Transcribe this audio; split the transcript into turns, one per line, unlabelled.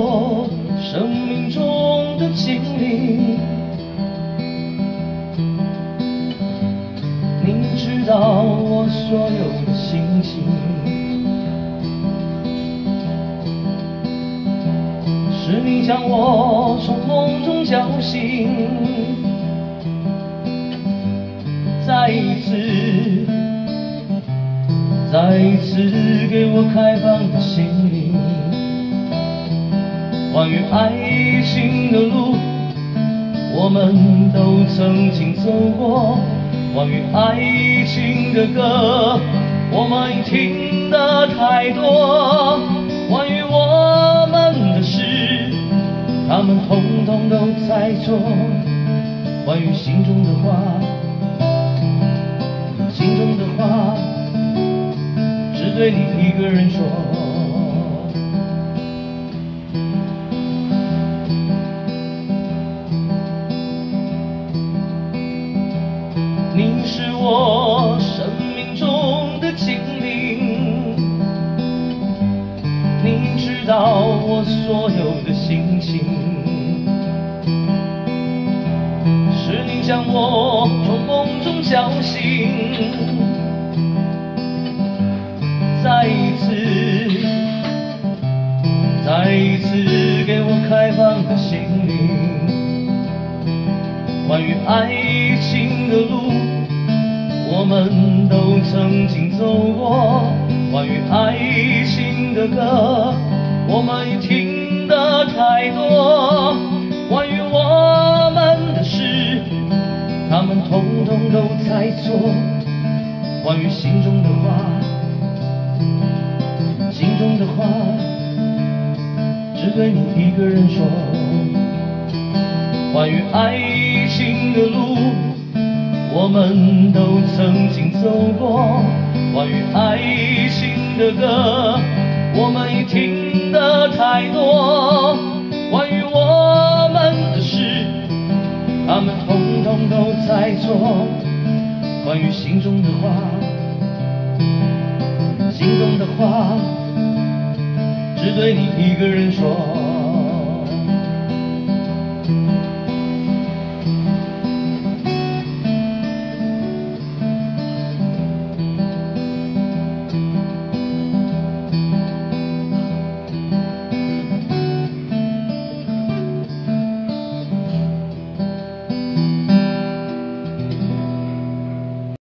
我生命中的精灵，你知道我所有的心情，是你将我从梦中叫醒，再一次给我开放的心灵。关于爱情的路，我们都曾经走过；关于爱情的歌，我们已听得太多；关于我们的事，他们统统都在做。关于心中的话，心中的话，只对你一个人说。你是我生命中的精灵，你知道我所有的心情，是你将我从梦中叫醒，再一次给我开放的心灵。关于爱情的路，我们都曾经走过；关于爱情的歌，我们已听得太多；关于我们的事，他们统统都在做。关于心中的话，心中的话，只对你一个人说。关于爱情的路，我们都曾经走过；关于爱情的歌，我们已听得太多；关于我们的事，他们统统都在做。关于心中的话，心中的话，只对你一个人说。